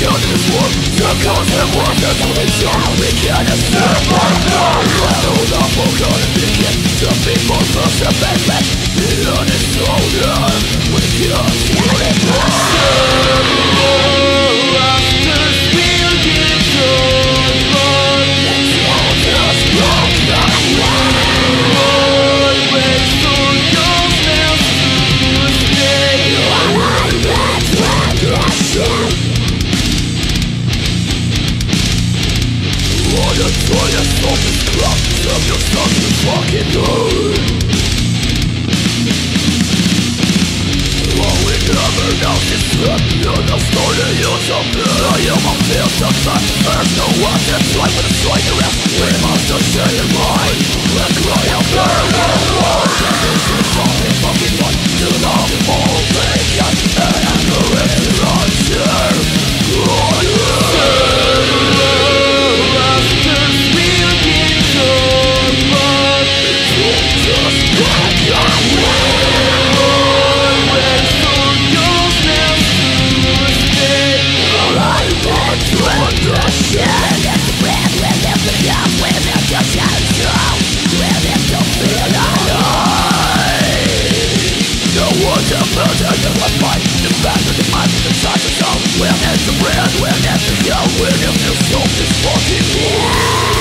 killed in this war. Circles and workers will be sure we can't escape right now. Hold up, we're gonna begin. The people first and back. The honest soldier, we can't kill it. Asters will get your blood. The soldiers broke the wall. Always for yourself to stay. Alive and tradition. What a joyous focus club. Serve yourself to fucking good. Never know this trip. You're the story of something. I am a fierce of fact. There's no one that's right with a strike around. We must have stay in mind. Let's cry out there. This is something fucking fun. To the whole weekend. And the rest is on share. Asters will get your blood. Just back your way. We're never to bread, we're never to go, we're never to solve this fucking war.